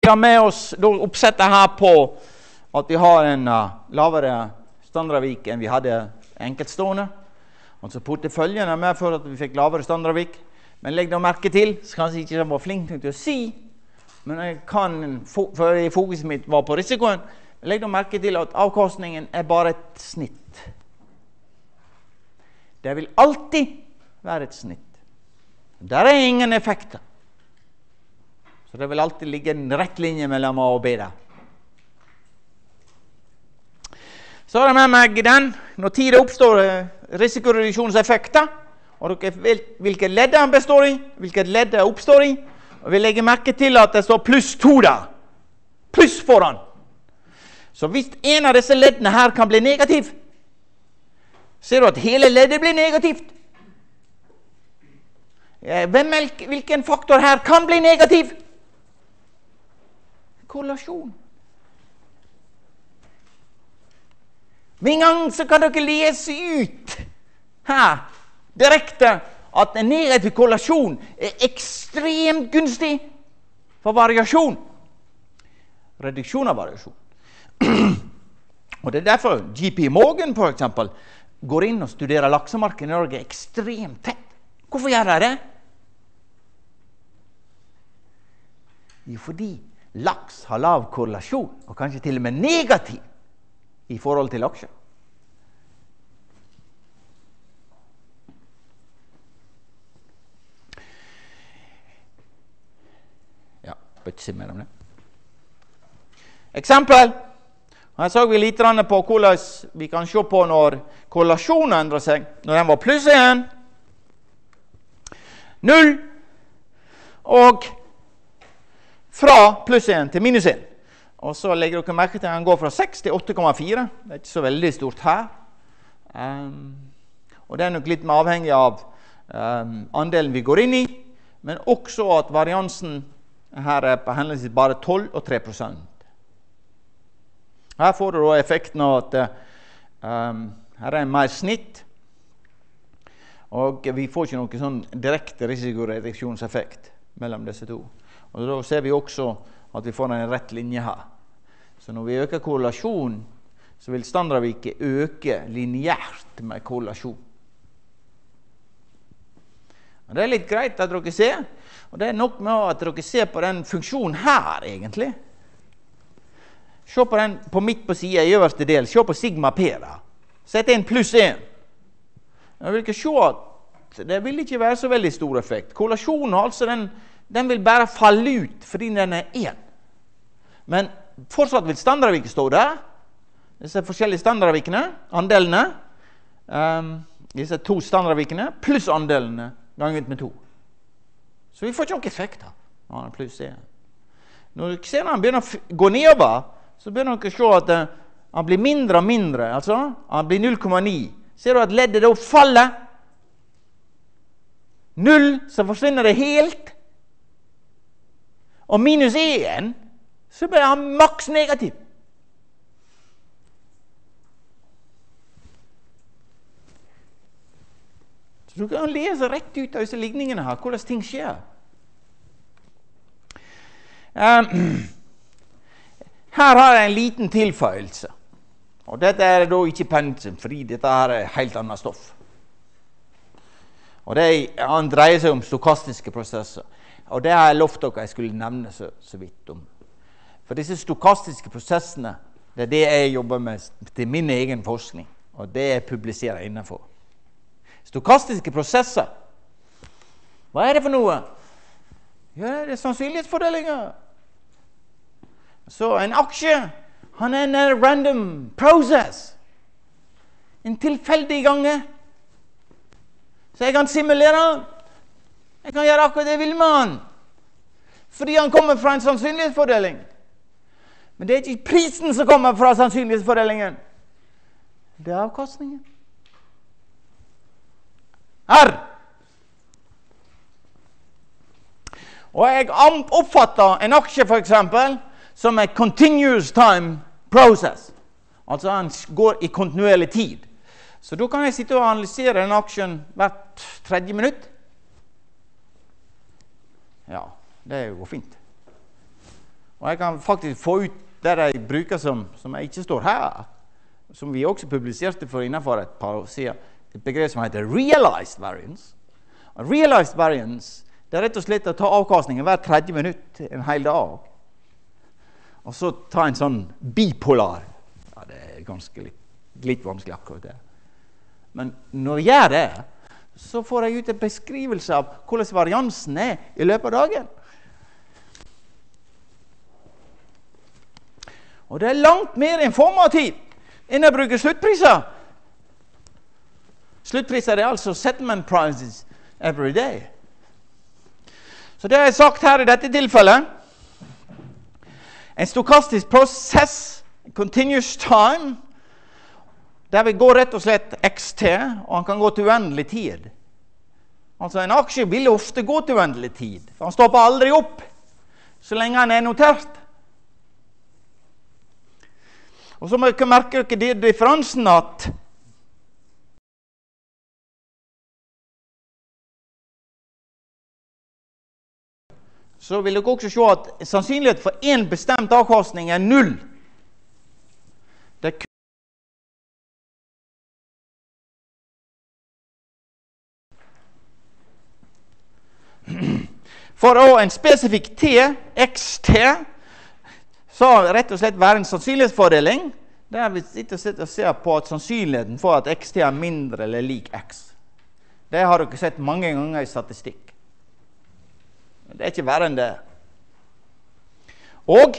Vi har med oss oppsettet her på at vi har en lavere standardavvik enn vi hadde enkeltstående. Altså porteføljen er med for at vi fikk lavere standardavvik. Men legg da merke til, så kanskje ikke jeg var flink til å si, men jeg kan, for fokuset mitt var på risikoen, legg da merke til at avkastningen er bare et snitt. Det vil alltid være et snitt. Der er ingen effekter. Så det vil alltid ligge en rett linje mellom A og B der. Så har jeg med meg den. Når tid oppstår risikoreduksjonseffekter, og dere vet hvilket ledd den består i, hvilket ledd det oppstår i, og vi legger merke til at det står +2 der. Pluss foran. Så hvis en av disse leddene her kan bli negativ, ser du at hele leddet blir negativt. Hvilken faktor her kan bli negativ? Korrelasjon. Med en gang så kan dere lese ut her, direkte, at en negativ korrelasjon er ekstremt gunstig for variasjon. Reduksjon av variasjon. Og det er derfor JP Morgan, for eksempel, går inn og studerer laksemarken i Norge ekstremt tett. Hvorfor gjør de det? Jo, fordi laks har lav korrelasjon, og kanskje til og med negativ, i forhold til aksjer. Ja, bør ikke si mer om det. Eksempel. Her så vi litt på hvordan vi kan se på når korrelasjonen endrer seg. Når den var +1, 0, og fra +1 til -1. Og så legger dere merke til at den går fra 6 til 8,4. Det er ikke så veldig stort her. Og det er nok litt mer avhengig av andelen vi går inn i, men også at variansen her er på henholdsvis bare 12 og 3%. Her får du da effekten av at her er en mer snitt, og vi får ikke noen sånn direkte risikoreduksjonseffekt mellom disse to. Og da ser vi også at vi får en rett linje her. Så når vi øker korrelasjon, så vil standardavviket øke lineært med korrelasjon. Og det er litt greit at dere ser, og det er nok med at dere ser på den funksjonen her, egentlig. Se på den på midt på siden i øverste del. Se på sigma P der. Sett inn +1. Jeg vil ikke se at det vil ikke være så veldig stor effekt. Korrelasjonen, altså, den vil bare falle ut fordi den er 1. Men fortsatt vil standardavviket stå der. Disse forskjellige standardavvikene, andelene, disse to standardavvikene, pluss andelene ganget med 2. Så vi får ikke noen effekter når han er +1. Når dere ser han begynner å gå nedover, så begynner dere å se at han blir mindre og mindre, altså han blir 0,9. Ser du at leddet da faller? 0, så forsvinner det helt. Og -1, så blir han maks negativ. Så du kan lese rett ut av disse ligningene her, hvordan ting skjer. Her har jeg en liten tilføyelse. Og dette er da ikke pensum, fordi dette her er helt annet stoff. Og han dreier seg om stokastiske prosesser. Og det har jeg lovt dere jeg skulle nevne så vidt om. For disse stokastiske prosessene, det er det jeg jobber med til min egen forskning. Og det jeg publiserer innenfor. Stokastiske prosesser. Hva er det for noe? Ja, det er sannsynlighetsfordelinger. Så en aksje, han er en random process. En tilfeldig gange. Så jeg kan simulere han. Jeg kan gjøre akkurat det jeg vil med han. Fordi han kommer fra en sannsynlighetsfordeling. Men det er ikke prisen som kommer fra sannsynlighetsfordelingen. Det er avkastningen. Her! Og jeg oppfatter en aksje for eksempel som en continuous time process. Altså han går i kontinuerlig tid. Så da kan jeg sitte og analysere den aksjen hvert 30 minutt. Ja, det går fint. Og jeg kan faktisk få ut det jeg bruker som jeg ikke står her, som vi også publiserte for innenfor et par år siden, et begrep som heter realized variance. Og realized variance, det rett og slett å ta avkastningen hver 30 minutt en hel dag. Og så ta en sånn bipolar. Ja, det er ganske litt vanskelig akkurat det. Men når jeg gjør det, så får jeg ut en beskrivelse av hvordan variansen er i løpet av dagen. Og det er langt mer informativt enn å bruke sluttpriser. Sluttpriser er altså settlement prices every day. Så det har jeg sagt her i dette tilfellet. En stokastisk prosess, continuous time, der vi går rett og slett XT, og han kan gå til uendelig tid. Altså en aksje vil ofte gå til uendelig tid, for han stopper aldri opp, så lenge han er notert. Og så må dere merke dere differansen at så vil dere også se at sannsynlighet for en bestemt avkastning er 0. Det er for å en spesifikk T, XT, så rett og slett være en sannsynlighetsfordeling, der vi sitter og ser på at sannsynligheten for at XT er mindre eller lik X. Det har dere sett mange ganger i statistikk. Det er ikke verre enn det. Og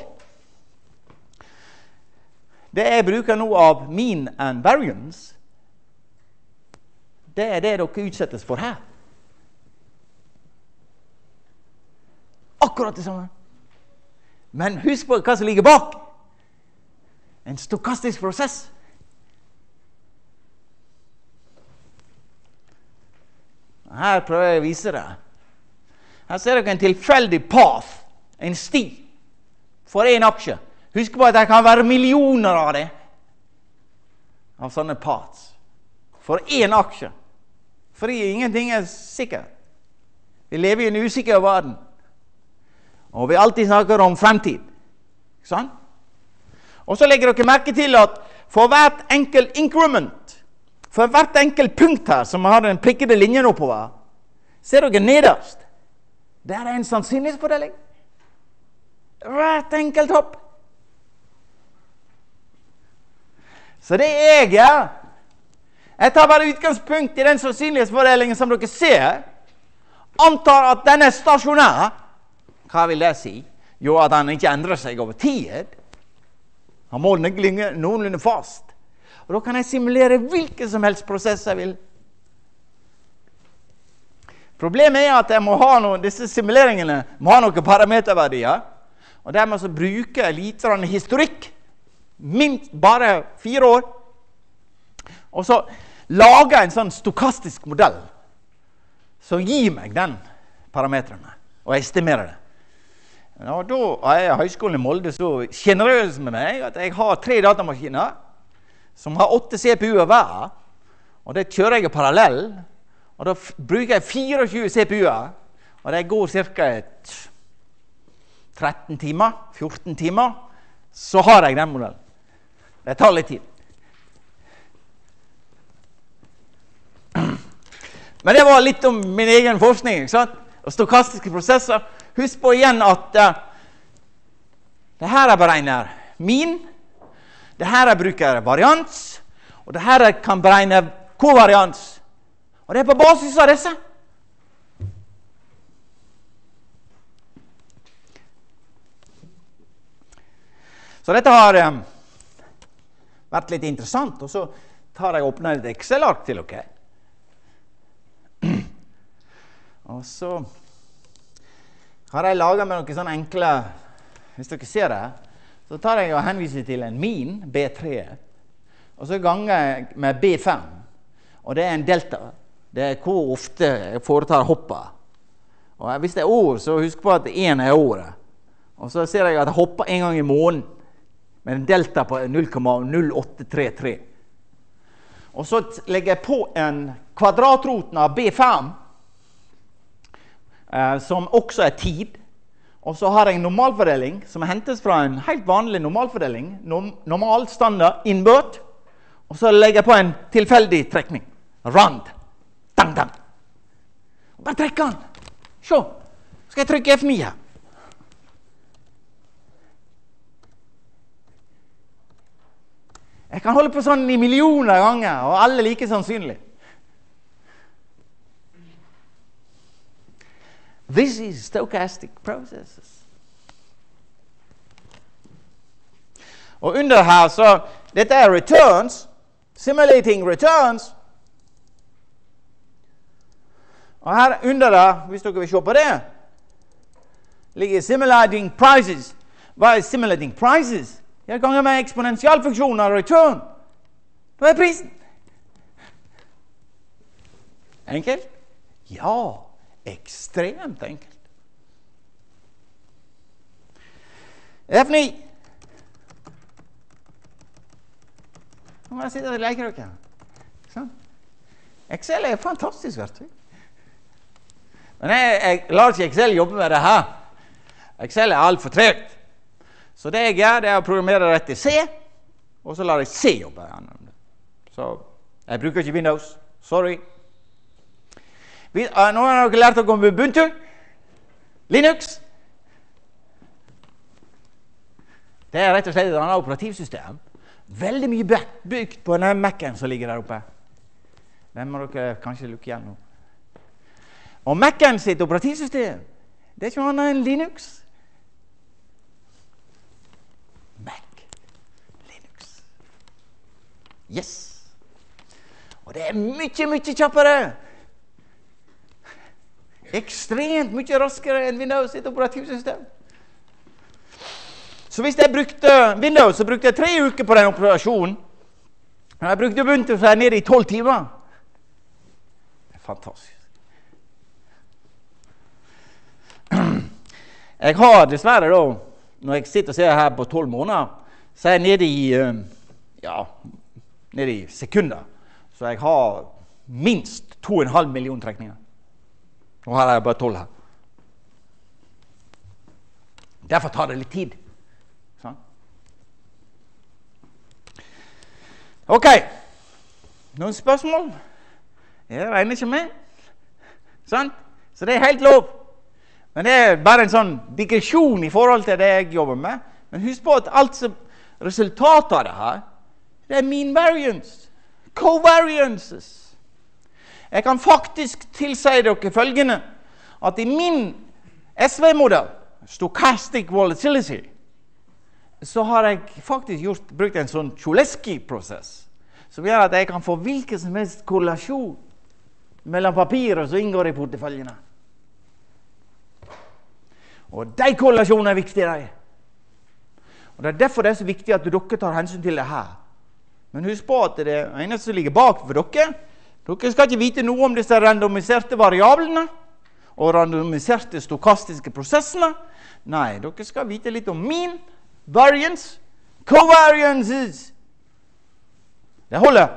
det jeg bruker nå av mean and variance, det er det dere utsettes for her. Akkurat det samme. Men husk på hva som ligger bak. En stokastisk prosess. Her prøver jeg å vise det. Her ser dere en tilfeldig path, en sti, for en aksje. Husk på at det kan være millioner av det, av sånne paths, for en aksje. Fordi ingenting er sikkert. Vi lever i en usikker verden. Og vi alltid snakker om fremtid. Ikke sant? Og så legger dere merke til at for hvert enkelt increment, for hvert enkelt punkt her, som har den prikkede linjen oppover, ser dere nederst. Der er en sannsynlighetsfordeling. Hvert enkelt hopp. Så det jeg gjør, jeg tar bare utgangspunkt i den sannsynlighetsfordelingen som dere ser, antar at den er stasjonær. Hva vil det si? Jo, at han ikke endrer seg over tid. Han må ligge noenlunde fast. Og da kan jeg simulere hvilken som helst prosess jeg vil. Problemet er at jeg må ha disse simuleringene må ha noen parameterverdier, og dermed så bruker jeg litt historikk, minst bare 4 år, og så lager jeg en sånn stokastisk modell som gir meg den parametrene, og estimerer det. Og da er Høgskolen i Molde så generøs med meg at jeg har 3 datamaskiner som har 8 CPU-er hver, og det kjører jeg parallell, og da bruker jeg 24 CPU-er, og det går cirka 13 timer, 14 timer, så har jeg den modellen. Det tar litt tid. Men det var litt om min egen forskning, ikke sant? Og stokastiske prosesser. Husk på igjen at det her er beregner min, det her er bruker varians, og det her kan beregne kovarians. Og det er på basis av disse. Så dette har vært litt interessant, og så tar jeg opp et Excel-ark til dere. Og så har jeg laget med noen sånne enkle, hvis dere ser det, så tar jeg og henviser til en min, B3, og så ganger jeg med B5, og det er en delta. Det er hvor ofte jeg foretar hoppet. Og hvis det er år, så husk på at 1 er året. Og så ser jeg at jeg hopper en gang i måneden, med en delta på 0,0833. Og så legger jeg på en kvadratroten av B5, som også er tid. og så har jeg en normalfordeling som hentes fra en helt vanlig normalfordeling, normal standard innbørt, og så legger jeg på en tilfeldig trekning. Rand. Dang, dang. Og bare trekker den. Se, skal jeg trykke F9 her. Jeg kan holde på sånn i millioner ganger, og alle like sannsynlig. This is stochastic processes. Og under her, så dette er returns, simulating returns. Og her under der, hvis dere vil se på det, ligger simulating prices. Hva er simulating prices? Jeg ganger med eksponentialfunksjonen av return. Hva er prisen? Enkelt? Ja. Ekstremt enkelt. F9. Nå må jeg sitte og leke dere. Sånn. Excel er et fantastisk verktøy. Men jeg lar ikke Excel jobbe med det her. Excel er alt for tregt. Så det jeg gjør, det er å programmere rett til C, og så lar jeg C jobbe. Så jeg bruker ikke Windows. Sorry. Nå har dere lært dere om Ubuntu, Linux. Det er rett og slett et annet operativsystem. Veldig mye bygd på denne Mac-en som ligger der oppe. Den må dere kanskje lukke igjen nå. Og Mac-en sitt operativsystem, det er ikke noe annet enn Linux. Mac, Linux. Yes. Og det er mye kjappere. Ekstremt mye raskere enn Windows sitt operativsystem. Så hvis jeg brukte Windows, så brukte jeg 3 uker på den operasjonen. Når jeg brukte Ubuntu, så er jeg nede i 12 timer. Det er fantastisk. Jeg har dessverre da, når jeg sitter og ser her på 12 måneder, så er jeg nede i sekunder. Så jeg har minst 2,5 millioner trekninger. Og her er jeg bare 12 her. Derfor tar det litt tid. Sånn. Ok. Noen spørsmål? Jeg regner ikke med. Sånn. Så det er helt lov. Men det er bare en sånn digresjon i forhold til det jeg jobber med. Men husk på at alt som resultatet av det her, det er mean variance. Covariances. Jeg kan faktisk tilsi dere følgende, at i min SV-modell, stochastic volatility, så har jeg faktisk brukt en sånn Cholesky-prosess, som gjør at jeg kan få hvilken som helst korrelasjon mellom papirer som inngår i porteføljene. Og de korrelasjonene er viktige. Og det er derfor det er så viktig at dere tar hensyn til det her. Men husk på at det eneste som ligger bak for dere skal ikke vite noe om disse randomiserte variablene og randomiserte stokastiske prosessene. Nei, dere skal vite litt om mean, variance, covariances. Det holder.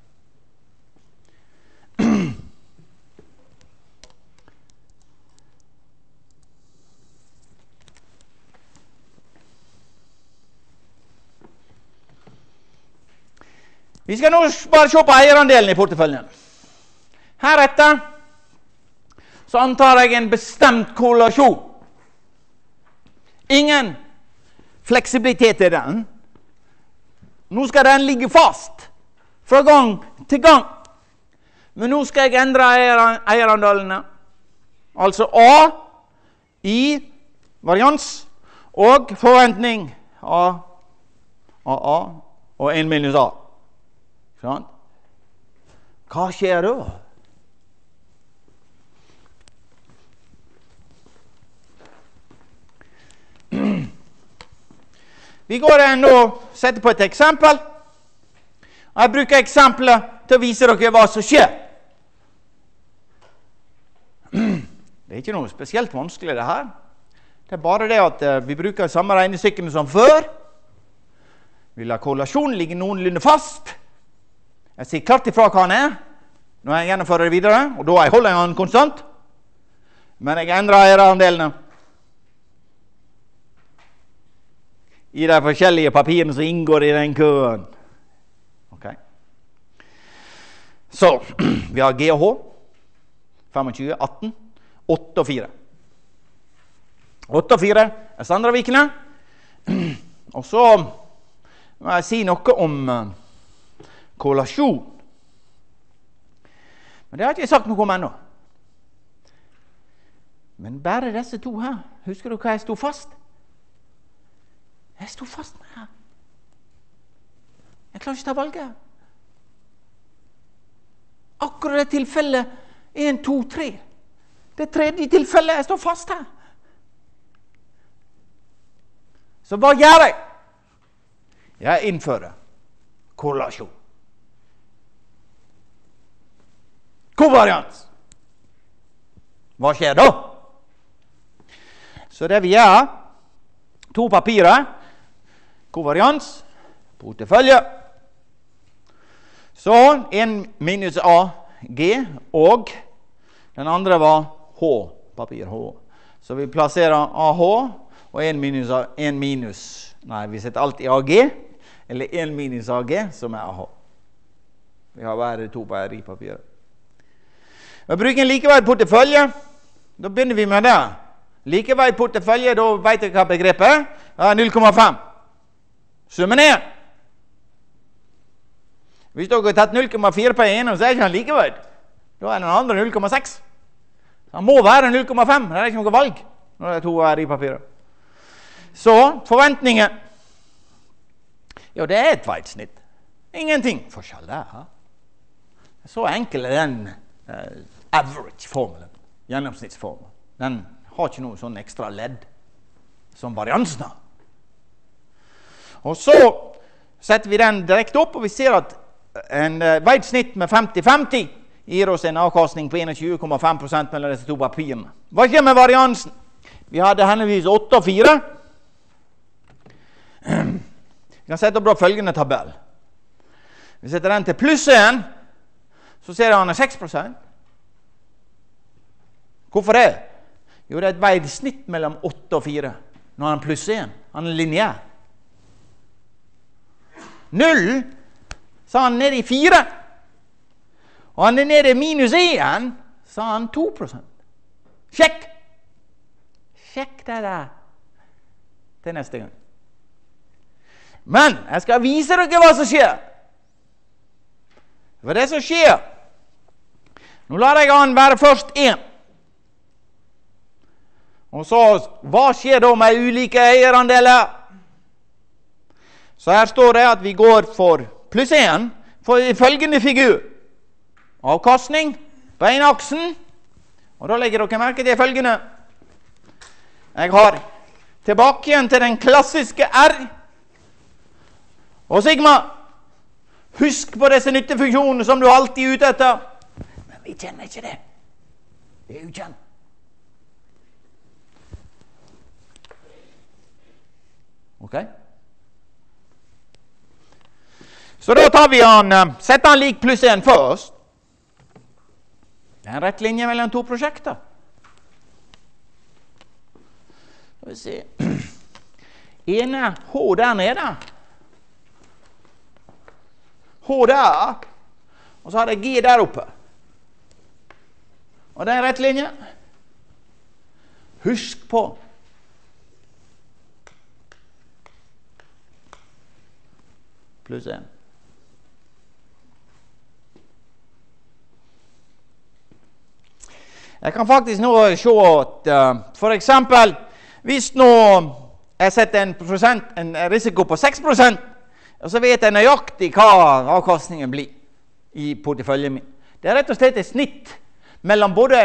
Vi skal nå bare se på eierandelen i porteføljen. Heretter så antar jeg en bestemt korrelasjon. Ingen fleksibilitet i den. Nå skal den ligge fast fra gang til gang. Men nå skal jeg endre eierandelene. Altså A i varians og forventning av A og 1 minus A. Sånn. Hva skjer da? Vi går nå og setter på et eksempel. Og jeg bruker eksempelet til å vise dere hva som skjer. Det er ikke noe spesielt vanskelig det her. Det er bare det at vi bruker samme regnestykkene som før. Vi lar korrelasjonen ligge noenlunde fast. Jeg sier klart ifra hva han er, når jeg gjennomfører det videre, og da holder jeg han konstant. Men jeg endrer eierandelene. i de forskjellige papirene som inngår i den køen. Ok. Så, vi har G og H, 25, 18, 8 og 4. 8 og 4 er Sandravikene. Og så må jeg si noe om korrelasjon. Men det har jeg ikke sagt noe om ennå. Men bare disse to her, husker du hva jeg stod fast? Jeg stod fast med her. Jeg klarer ikke ta valget her. Akkurat det tilfellet 1, 2, 3. Det tredje tilfellet jeg står fast her. Så hva gjør jeg? Jeg innfører korrelasjon. Kovarians. Hva skjer da? Så det vi gjør, to papirer, kovarians, portefølje. Så 1 minus A, G, og den andre var H, papir H. Så vi plasserer AH, og 1 minus, nei, vi setter alltid AG, eller 1 minus AG, som er AH. Vi har bare to papirer. Vi bruker en likeveid portefølje. Da begynner vi med det. Likeveid portefølje, da vet jeg hva begrepet er. Det er 0,5. Summen er. Hvis dere har tatt 0,4 på en, så er ikke han likeveid. Da er den andre 0,6. Han må være 0,5. Det er ikke noe valg når det er to papirer. Så, forventningen. Jo, det er et veitsnitt. Ingenting forskjell der. Så enkel er den average-formelen, gjennomsnittsformelen. Den har ikke noe sånn ekstra ledd som variansen har. Og så setter vi den direkte opp, og vi ser at en veitsnitt med 50-50 gir oss en avkastning på 21,5% mellom disse to papirene. Hva skjer med variansen? Vi hadde henholdsvis 8 og 4. Vi kan sette opp følgende tabell. Vi setter den til pluss 1, så ser han 6%. Hvorfor det? Jo, det er et veisnitt mellom 8 og 4. Når han pluss 1. Han er lineær. 0, så han nede i 4. Og han er nede i minus 1, så han 2%. Sjekk! Sjekk det der. Til neste gang. Men jeg skal vise dere hva som skjer. For det som skjer, nå lar jeg han være først 1. Og så, hva skjer da med ulike eierandeler? Så her står det at vi går for pluss 1, for i følgende figur. Avkastning på en aksen, og da legger dere merke til følgende. Jeg har tilbake igjen til den klassiske R, og sigma. Husk på disse nyttefunksjonene som du alltid er ute etter. Men vi kjenner ikke det. Det er ukjent. Ok? Så da tar vi han, setter han lik pluss 1 først. Det er en rett linje mellom to prosjekter. Skal vi se. Ene H der nede. H der, og så har jeg G der oppe. Og det er en rett linje. Husk på. Pluss 1. Jeg kan faktisk nå se at for eksempel, hvis nå jeg setter en risiko på 6%, og så vet jeg nøyaktig hva avkastningen blir i porteføljen min. Det er rett og slett et snitt mellom både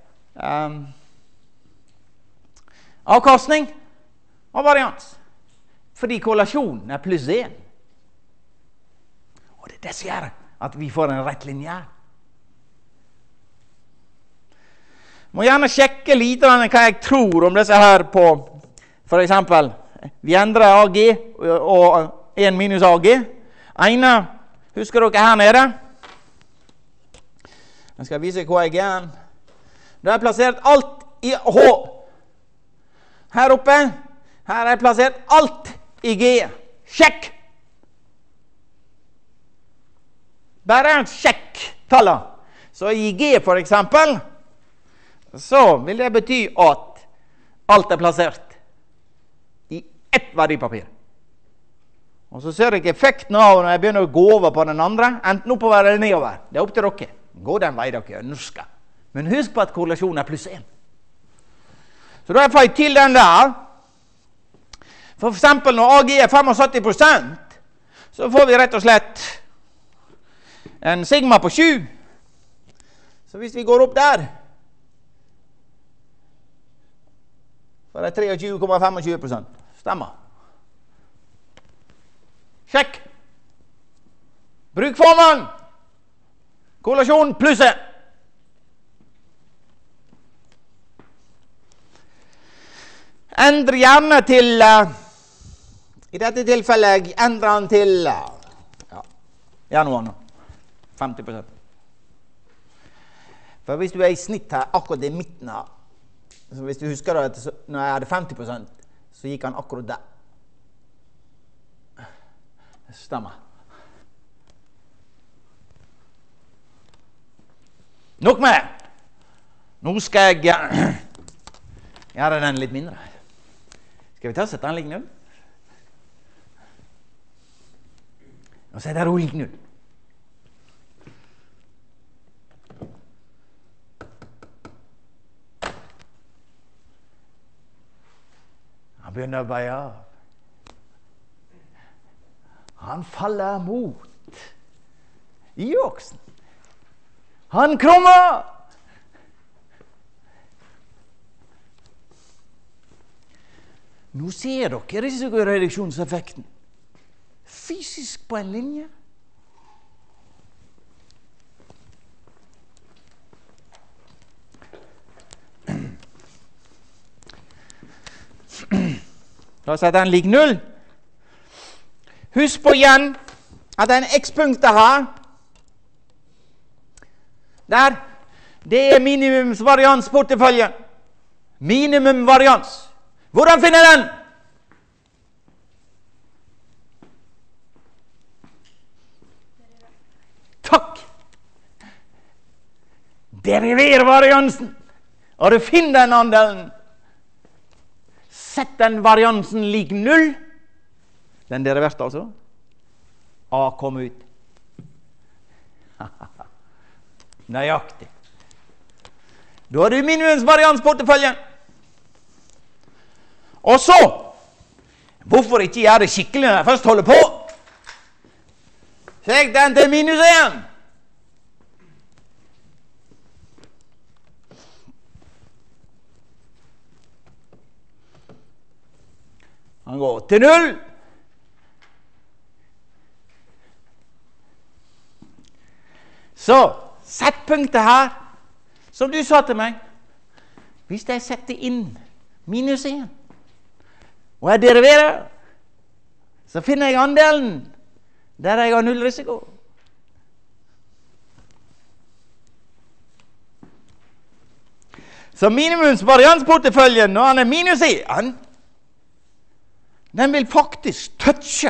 avkastning og varians. Fordi korrelasjonen er pluss 1. Og det er det som gjør at vi får en rett linje her. Må gjerne sjekke litt hva jeg tror om disse her på, for eksempel, vi endrer AG og 1 minus AG. Ene, husker dere her nede? Jeg skal vise hva jeg gjør. Da har jeg plassert alt i H. Her oppe, her har jeg plassert alt i G. Sjekk! Bare sjekk tallet. Så i G for eksempel, så vil det bety at alt er plassert i ett verdipapir. Og så ser jeg effekten av når jeg begynner å gå over på den andre, enten oppover eller nedover. Det er opp til dere. Gå den vei dere ønsker. Men husk på at korrelasjonen er +1. Så da har jeg fått til den der. For eksempel når AG er 75%, så får vi rett og slett en sigma på 7. Så hvis vi går opp der, så er det 23,25%. Stemmer. Sjekk. Bruk formelen. Korrelasjon +1. Endre gjerne til, i dette tilfellet endrer den til, januar nå, 50%. For hvis du er i snitt her, akkurat i midten her, så hvis du husker at når jeg hadde 50%, så gikk han akkurat der. Det stemmer. Nok med det. Nå skal jeg gjøre den litt mindre. Skal vi ta og sette den lik 0? Og så er det lik 0. Han begynner å bøye av. Han faller mot Y-aksen. Han krummer! Nå ser dere risikoreduksjonseffekten. Fysisk på en linje. Da setter den lik 0. Husk på igjen at den x-punktet her, der, det er minimumsvariansporteføljen. Minimumvarians. Hvordan finner den? Takk! Deriver variansen. Og du finner den andelen. Sett den variansen lik 0. Den deriverte altså. A kom ut. Nøyaktig. Da har du minimumsvariansporteføljen. Og så, hvorfor ikke gjøre det skikkelig når jeg først holder på? Sjekk den til -1. Han går til 0. Så, sett punktet her, som du sa til meg. Hvis jeg setter inn -1, og jeg deriverer, så finner jeg andelen der jeg har 0 risiko. Så minimumsvariansporteføljen, når han er -1, den vil faktisk touche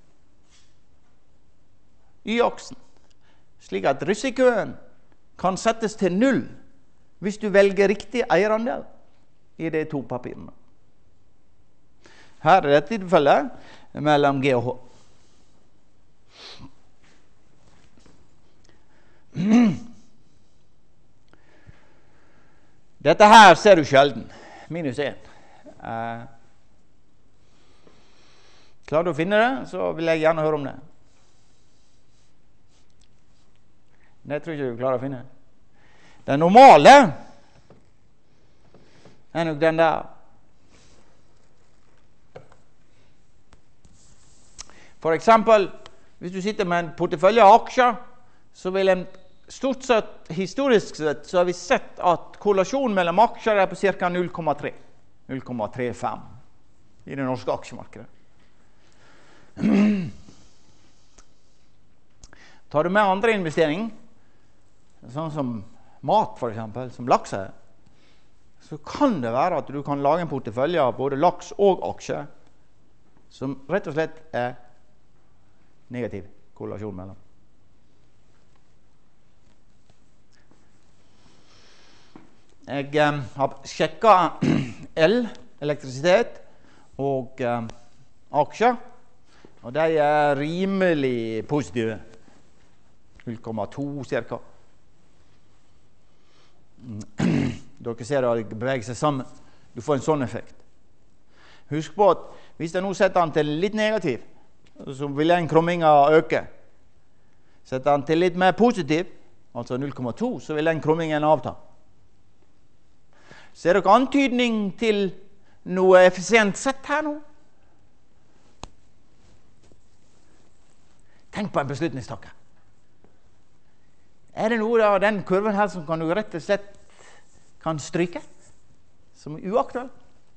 Y-aksen, slik at risikoen kan settes til 0 hvis du velger riktig eierandel i de to papirene. Her er det tilfellet mellom G og H. Dette her ser du sjelden. -1. Klarer du å finne det, så vil jeg gjerne høre om det. Det tror jeg ikke du klarer å finne. Den normale er nok den der. For eksempel, hvis du sitter med en portefølje av aksjer, så vil en stort sett, historisk sett, så har vi sett at korrelasjonen mellom aksjer er på ca. 0,3. 0,35 i det norske aksjemarkedet. Tar du med andre investering, sånn som mat for eksempel, som laks er, så kan det være at du kan lage en portefølje av både laks og aksjer som rett og slett negativ korrelasjon mellom. Jeg har sjekket elektrisitet og aksjer, og de rimelig positive. 0,2 cirka. Dere ser at de beveger seg sammen. Du får en sånn effekt. Husk på at hvis jeg nå setter den til litt negativ, så vil den krumminga øke. Setter den til litt mer positiv, altså 0,2, så vil den krummingen avta. Ser dere antydning til noe effisient sett her nå? Tenk på en beslutningstaker. Det noe av den kurven her som kan du rett og slett kan stryke? Som uaktuell?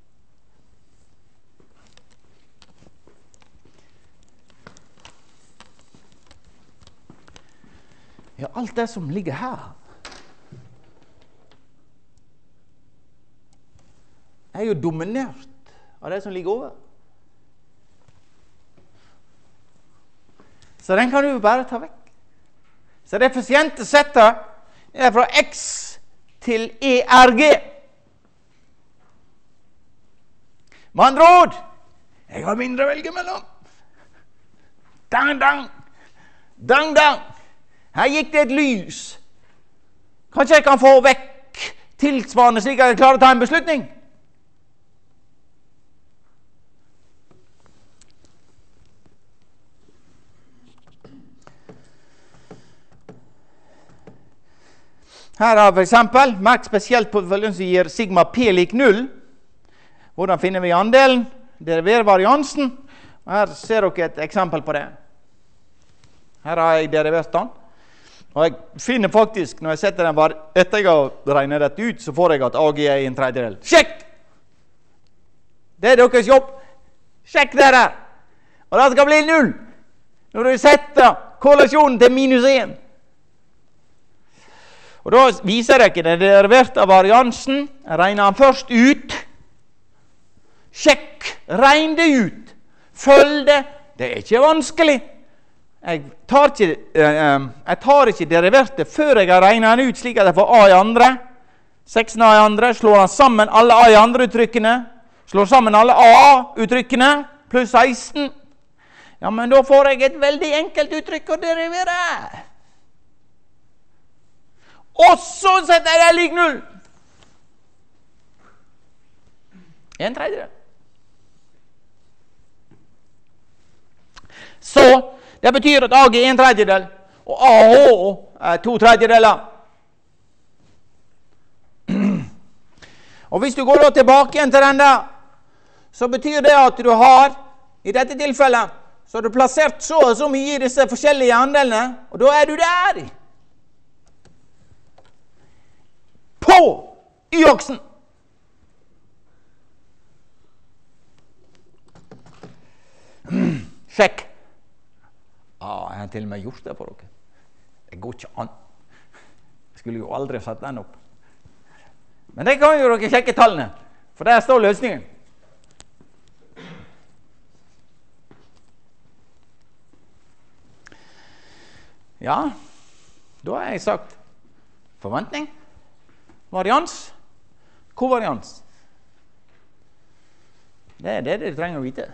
Ja, alt det som ligger her jo dominert av det som ligger over. Så den kan du bare ta vekk. Så det effisiente settet fra X til ERG. Med andre ord, jeg har mindre å velge mellom. Dang, dang. Dang, dang. Her gikk det et lys. Kanskje jeg kan få vekk tilsvarende slik at jeg klarer å ta en beslutning? Her har vi for eksempel, merk spesielt på følgen som gir sigma p lik 0. Hvordan finner vi andelen? Deriverer variansen. Og her ser dere et eksempel på det. Her har jeg derivert den. Og jeg finner faktisk, når jeg setter den etter jeg har regnet dette ut, så får jeg at AG er 1/3. Sjekk! Det er deres jobb. Sjekk det der. Og det skal bli 0. Når du setter korrelasjonen til -1. Og da viser jeg ikke den deriverte variansen. Jeg regner den først ut. Sjekk, regn det ut. Følg det. Det er ikke vanskelig. Jeg tar ikke deriverte før jeg har regnet den ut, slik at jeg får A i andre. 16 A i andre. Slår den sammen alle A i andre uttrykkene. Slår sammen alle A-uttrykkene. Pluss 16. Ja, men da får jeg et veldig enkelt uttrykk å derivere. Og så setter jeg det lik 0. 1/3. Så det betyr at AG er 1/3, og AH er 2/3. Og hvis du går da tilbake igjen til den der, så betyr det at du har, i dette tilfellet, så har du plassert så og så mye i disse forskjellige andelene, og da er du der. På y-aksen. Sjekk. Jeg har til og med gjort det for dere. Det går ikke an. Jeg skulle jo aldri satt den opp. Men det kan jo dere sjekke tallene, for der står løsningen. Ja, da har jeg sagt forventning, varians, kovarians. Det er det dere trenger å vite.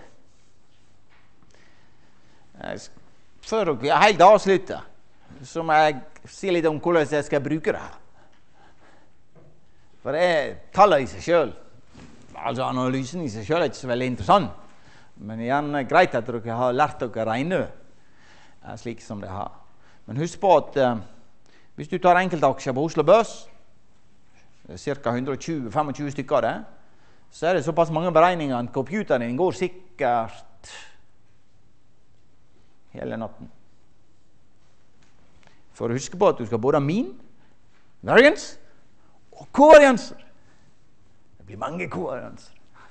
Før dere helt avslutter, så må jeg si litt om hvordan jeg skal bruke det her. For det er tallet i seg selv. Altså analysen i seg selv er ikke så veldig interessant. Men igjen er greit at dere har lært dere å regne slik som det har. Men husk på at hvis du tar enkeltaksjer på Oslo Børs, ca. 120-25 stykker av det, så er det såpass mange beregninger at computeren din går sikkert hele natten. For å huske på at du skal både ha mean, variance og kovarianser. Det blir mange kovarianser.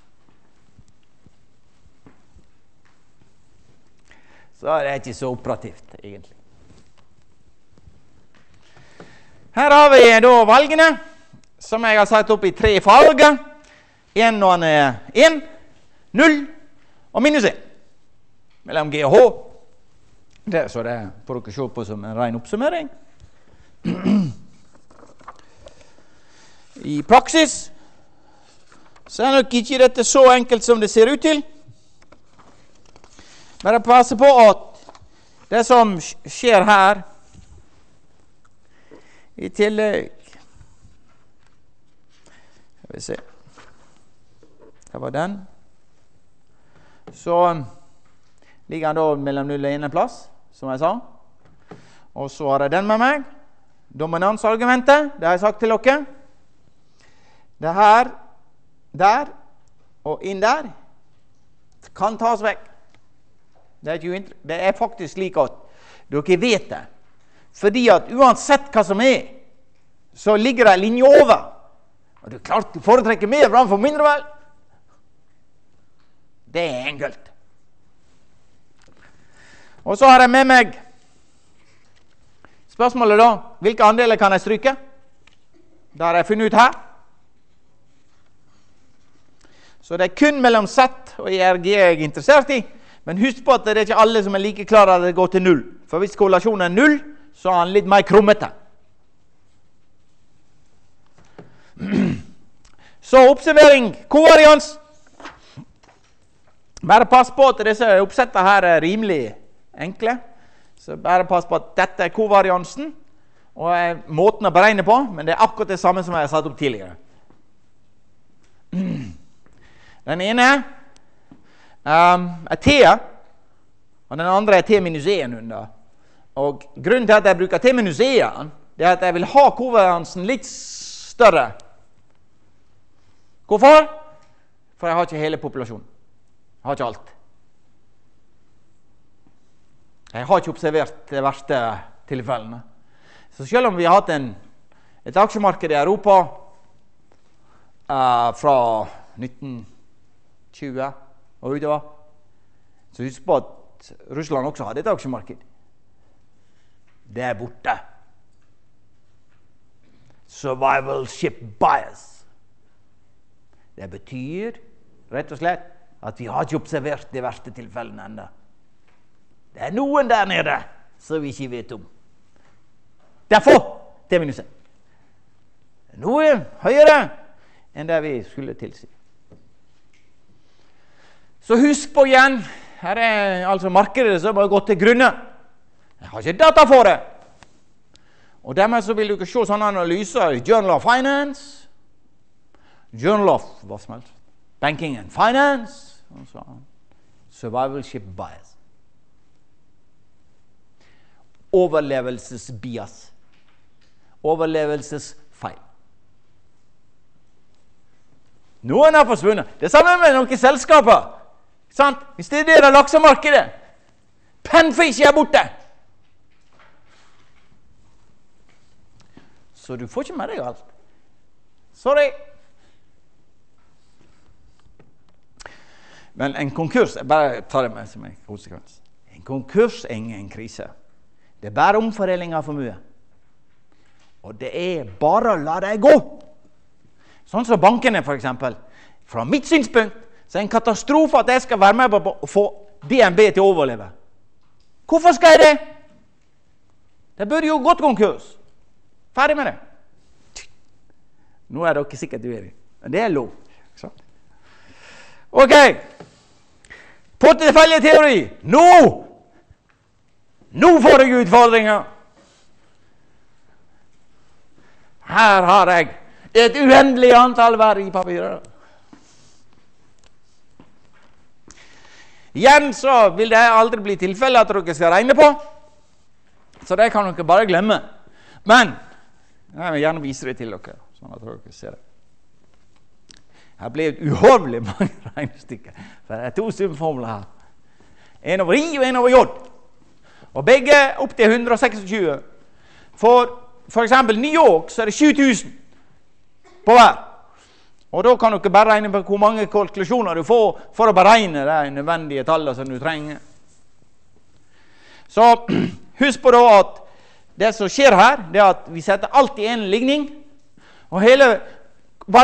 Så er det ikke så operativt, egentlig. Her har vi da valgene, som jeg har satt opp i 3 farger. 1 når den er 1, 0 og -1. mellom G og H. Så det får dere se på som en ren oppsummering. I praksis så er nok ikke dette så enkelt som det ser ut til. Bare passe på at det som skjer her, i tillegg skal vi se, det var den, så ligger han da mellom 0 og 1 plass, som jeg sa, og så har jeg den med meg, dominansargumentet, det har jeg sagt til dere, det her, der, og inn der, kan tas vekk. Det er faktisk slik at dere vet det, fordi at uansett hva som er, så ligger det en linje over. Og det er klart du foretrekker mer framfor mindre vel. Det er enkelt. Og så har jeg med meg spørsmålet da, hvilke andeler kan jeg stryke? Det har jeg funnet ut her. Så det er kun mellom Z og IRG jeg er interessert i, men husk på at det er ikke alle som er like klare at det går til 0. For hvis korrelasjonen er 0, så er han litt mer krummete. Så oppsummering, kovarians. Bare pass på at disse oppsettene her er rimelig enkle. Så bare pass på at dette er kovariansen, og er måten å beregne på, men det er akkurat det samme som jeg har satt opp tidligere. Den ene er T, og den andre er T minus 1 under. Og grunnen til at jeg bruker T minus 1, det er at jeg vil ha kovariansen litt større. Hvorfor? For jeg har ikke hele populasjonen. Jeg har ikke alt. Jeg har ikke observert de verste tilfellene. Så selv om vi har hatt et aksjemarked i Europa fra 1920 og utover, så husk på at Russland også hadde et aksjemarked. Det er borte. Survivalship bias. Det betyr rett og slett at vi har ikke observert de verste tilfellene enda. Det er noen der nede som vi ikke vet om. Derfor, det minus 1. Noe høyere enn det vi skulle tilsi. Så husk på igjen, her er altså markedet som har gått til grunne. Jeg har ikke data for det. Og dermed så vil du ikke se sånne analyser i Journal of Finance, Journal of hva som helst, Banking and Finance, og så Survivalship bias. Overlevelsesbias. Overlevelsesfeil. Noen har forsvunnet. Det er samme med noen selskaper. Sant? Hvis det er det der laksemarkedet, Penfish er borte. Så du får ikke med deg alt. Sorry. Men en konkurs, jeg bare tar det med som en konsekvens. En konkurs er ingen krise. Det er bare omfordeling av formue. Og det er bare å la deg gå. Sånn som bankene for eksempel. Fra mitt synspunkt, så er det en katastrofe at jeg skal være med på å få DNB til å overleve. Hvorfor skal jeg det? Det burde jo gått konkurs. Ferdig med det. Nå er dere sikkert uenige, men det er lov. Ok. Porteføljeteori. Nå får jeg utfordringer. Her har jeg et uendelig antall verdipapirer. Igjen så vil det aldri bli tilfelle at dere skal regne på, så det kan dere bare glemme. Men jeg vil gjerne vise det til dere, sånn at dere ser det. Her blir det uhorvelig mange regnestykker, for det er to sumformler her. En over I og en over J. Og begge opp til 126. For eksempel New York så er det 7000 på hver. Og da kan dere bare regne på hvor mange kalkulasjoner du får for å beregne de nødvendige tallene som du trenger. Så husk på da at det som skjer her, det er at vi setter alltid en ligning, og hele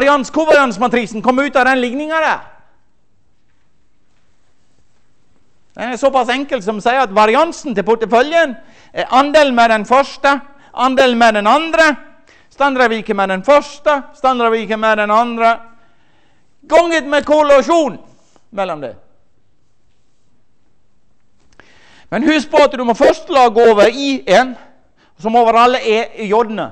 kovariansmatrisen kommer ut av den ligningen der. Den er såpass enkel som sier at variansen til porteføljen er andel med den første, andel med den andre, standardavviket med den første, standardavviket med den andre, ganget med korrelasjon mellom det. Men husk på at du må først lage over I1, som over alle J-ene.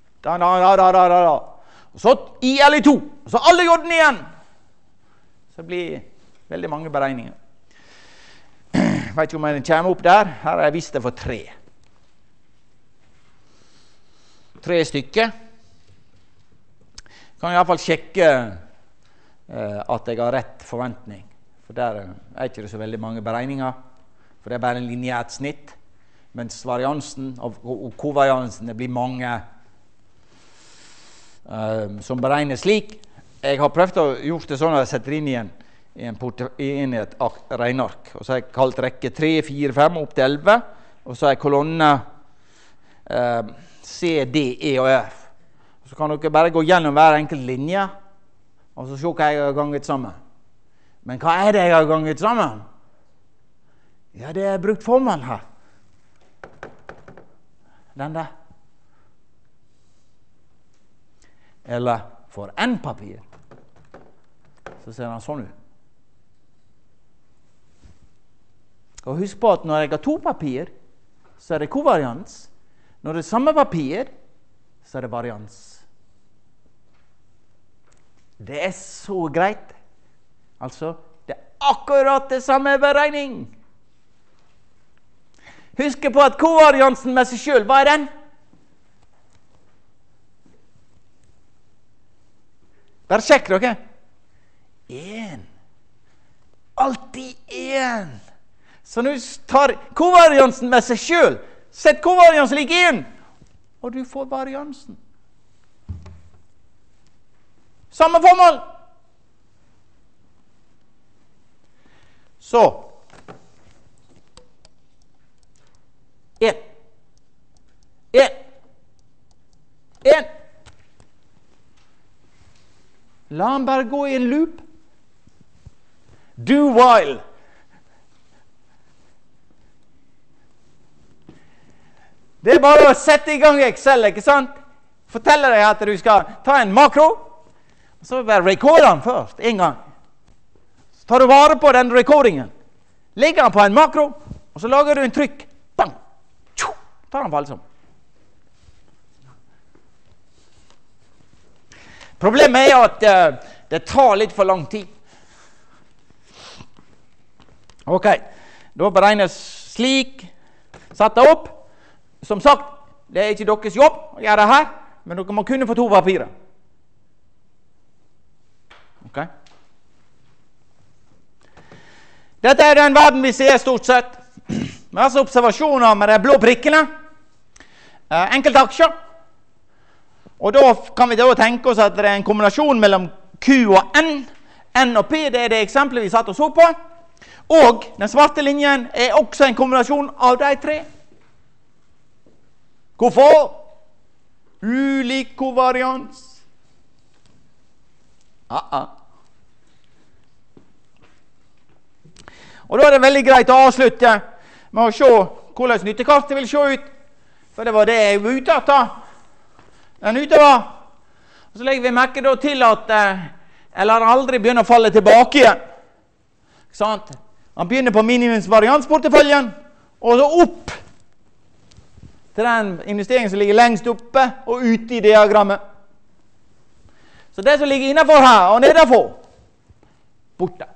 Og så I eller I2, og så alle J-ene igjen. Så det blir veldig mange beregninger. Jeg vet ikke om den kommer opp der. Her har jeg visst det for 3. 3 stykker. Kan i hvert fall sjekke at jeg har rett forventning. For der er ikke det så veldig mange beregninger. For det er bare en lineært snitt. Mens variansen og kovariansen, det blir mange som beregner slik. Jeg har prøvd å gjøre det sånn at jeg setter inn i et regneark. Og så har jeg kalt rekke 3, 4, 5 opp til 11. Og så har jeg kolonne C, D, E og F. Så kan dere bare gå gjennom hver enkelt linje, og så se hva jeg har ganget sammen. Men hva er det jeg har ganget sammen? Ja, det er brukt formelen her. Den der. Eller for N-papir, så ser den sånn ut. Og husk på at når jeg har 2 papir, så er det kovarians. Når det er samme papir, så er det varians. Det er så greit. Altså, det er akkurat det samme beregning. Husk på at kovariansen med seg selv, hva er den? Bare sjekk dere. 1. Alltid 1. Så nå tar kovariansen med seg selv. Sett kovariansen lik 1, og du får variansen. Samme formål. Så 1. La han bare gå i en loop. Do while. Det er bare å sette i gang Excel, ikke sant? Forteller deg at du skal ta en makro, og så bare rekorde den først, en gang. Så tar du vare på den rekordingen. Legger den på en makro, og så lager du en trykk. Bang! Tjo! Tar den på alle sammen. Problemet er at det tar litt for lang tid. Ok, da beregnes slik, satt det opp. Som sagt, det er ikke deres jobb å gjøre det her, men dere må kunne få 2 papirer. Ok? Dette er den verden vi ser stort sett. Masse observasjoner med de blå prikkene. Enkelte aksjer. Og da kan vi da tenke oss at det er en kombinasjon mellom Q og N. N og P, det er det eksempelet vi satt og så på. Og den svarte linjen er også en kombinasjon av de 3. Hvorfor? Ulik kovarians. Og da er det veldig greit å avslutte med å se hvordan nyttekartet vil se ut. For det var det jeg var ute etter. Den ute var. Og så legger vi merke da til at eller aldri begynner å falle tilbake igjen. Ikke sant? Han begynner på minimumsvariansporteføljen, og så opp til den investeringen som ligger lengst oppe og ute i diagrammet. Så det som ligger innenfor her og nedenfor, borte.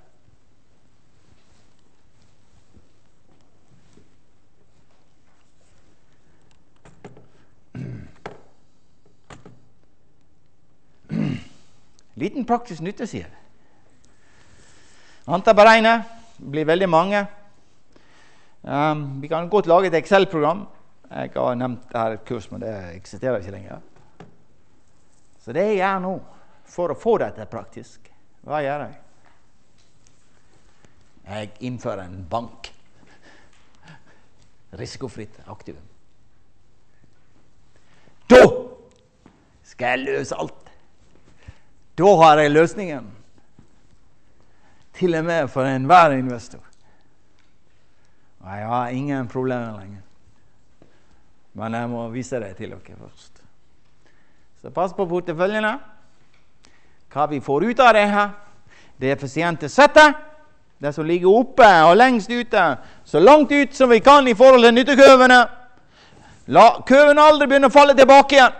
Liten praktisk nytte, sier det. Antall beregner blir veldig mange. Vi kan godt lage et Excel-program. Jeg har nevnt her et kurs, men det eksisterer ikke lenger. Så det jeg gjør nå, for å få dette praktisk, hva gjør jeg? Jeg innfører en bank. Risikofritt aktivum. Da skal jeg løse alt. Da har jeg løsningen. Til og med for enhver investor. Jeg har ingen problemer lenger. Men jeg må vise det til dere først. Så pass på porteføljene. Hva vi får ut av det her, det er effisiente settet. Det som ligger oppe og lengst ute, så langt ut som vi kan i forhold til nyttekøvene. La køven aldri begynne å falle tilbake igjen.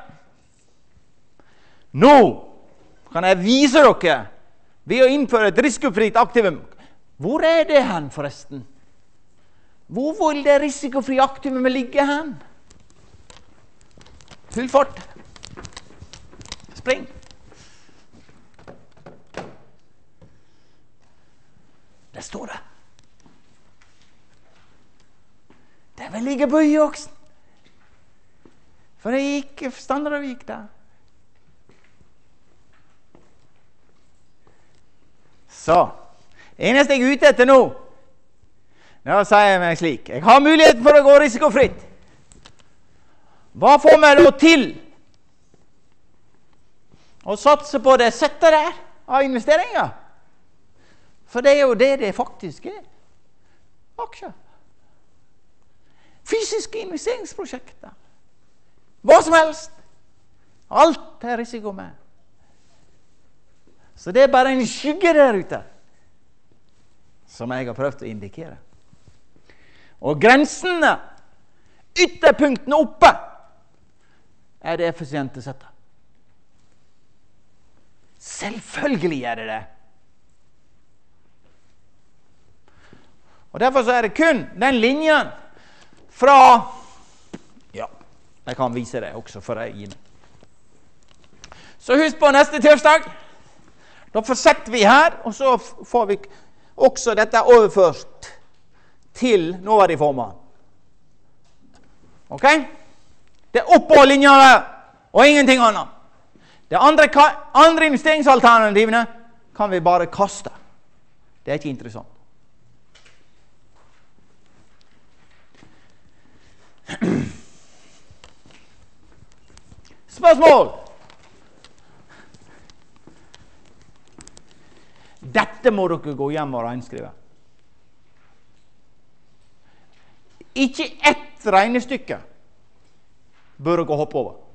Nå kan jeg vise dere ved å innføre et risikofritt aktivum. Hvor er det hen forresten? Hvor vil det risikofrie aktivumet ligge hen? Full fart. Spring. Det står det. Det vil ligge på Y-aksen. For det gikk standardavvik der. Så, eneste jeg er ute etter nå, da sier jeg meg slik. Jeg har mulighet for å gå risikofritt. Hva får meg da til å satse på det settet der av investeringer? For det er jo det faktisk er. Aksjer. Fysiske investeringsprosjekter. Hva som helst. Alt er risiko med. Så det er bare en skygge der ute som jeg har prøvd å indikere. Og grensene, ytterpunktene oppe, er det effisiente settet. Selvfølgelig er det det. Og derfor så er det kun den linjen fra, ja, jeg kan vise det også for deg, Gine. Så husk på neste tirsdag, da fortsetter vi her, og så får vi også dette overført til nåverdig format. Ok? Det er oppå linja der, og ingenting annet. Det andre investeringsalternativene kan vi bare kaste. Det er ikke interessant. Spørsmål? Dette må dere gå hjem og regnskrive. Ikke ett regnestykke bør dere hoppe over.